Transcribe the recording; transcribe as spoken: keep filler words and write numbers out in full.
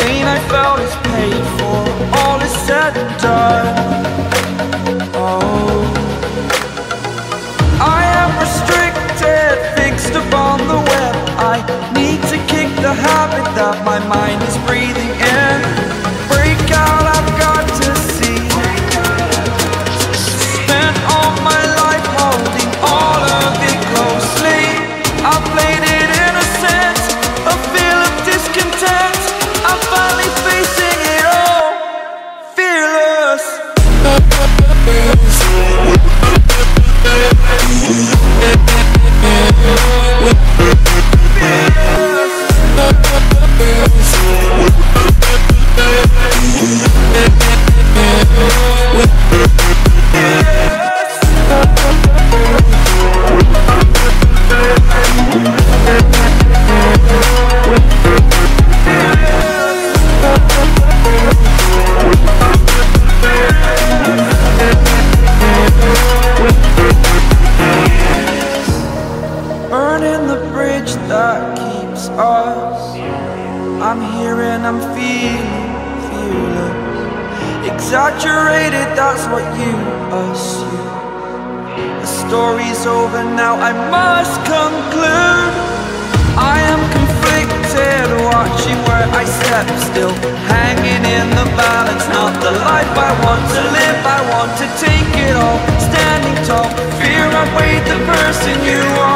pain I felt is paid for, all is said and done. Oh, I am restricted, fixed upon the web. I need to kick the habit that my mind is breathing in. Break out, I've got to see. Spent all my life holding all of it closely. I played it innocent, a feel of discontent. I'm finally facing it all, fearless. Burning the bridge that keeps us. I'm here and I'm feeling fearless. Exaggerated, that's what you assume. The story's over now, I must conclude. I am conflicted, watching where I step, still hanging in the balance. Not the life I want to live, I want to take it all. Standing tall, fear I weighed the person you are.